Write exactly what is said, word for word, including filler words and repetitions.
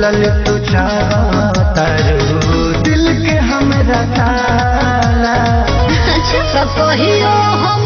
खोलल तू चाहतारू दिल के हमरा ताला अच्छा कहियो हम